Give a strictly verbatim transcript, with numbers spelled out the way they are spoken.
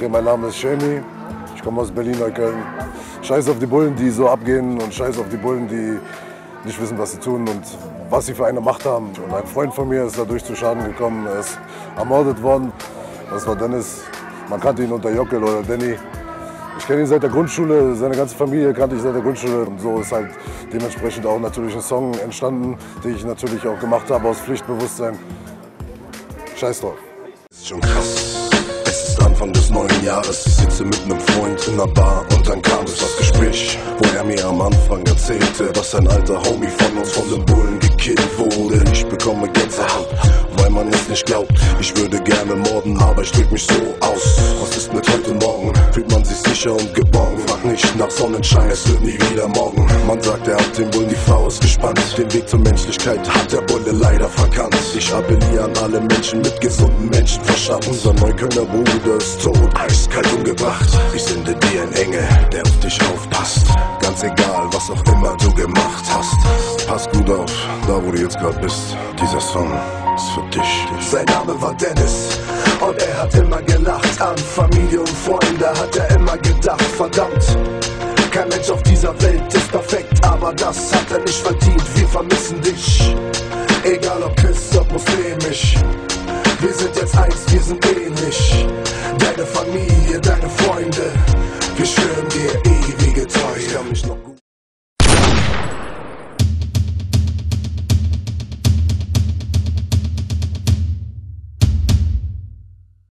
Okay, mein Name ist Shemi, ich komme aus Berlin-Neukölln. Scheiß auf die Bullen, die so abgehen und scheiß auf die Bullen, die nicht wissen, was sie tun und was sie für eine Macht haben. Und ein Freund von mir ist dadurch zu Schaden gekommen, er ist ermordet worden. Das war Dennis, man kannte ihn unter Jockel oder Danny. Ich kenne ihn seit der Grundschule, seine ganze Familie kannte ich seit der Grundschule. Und so ist halt dementsprechend auch natürlich ein Song entstanden, den ich natürlich auch gemacht habe aus Pflichtbewusstsein. Scheiß drauf. Das ist schon krass. Es ist Anfang des neuen Jahres. Ich sitze mit einem Freund in einer Bar und dann kam es das Gespräch, wo er mir am Anfang erzählte, dass ein alter Homie von uns von den Bullen gekillt wurde. Ich bekomme Gänsehaut, weil man es nicht glaubt. Ich würde gerne morden, aber ich drück mich so aus. Was ist mit heute Morgen? Fühlt man sich sicher und geborgen? Frag nicht nach Sonnenschein, es wird nie wieder morgen. Man sagt, er hat den Bullen die Faust gespannt. Den Weg zur Menschlichkeit hat der Bulle leider verkannt. Ich appelliere an alle Menschen mit gesundem Menschenverstand. Unser Neuköllner Bruder ist tot, eiskalt umgebracht. Ich sende dir einen Engel, der auf dich aufpasst. Ganz egal, was auch immer du gemacht hast. Pass gut auf, da wo du jetzt gerade bist. Dieser Song ist für dich. Sein Name war Dennis und er hat immer gelacht. An Familie und Freunde hat er immer gedacht. Verdammt, kein Mensch auf dieser Welt ist perfekt, aber das hat er nicht verdient. Wir vermissen dich, egal ob Christ, ob muslimisch. Wir sind jetzt eins, wir sind ähnlich.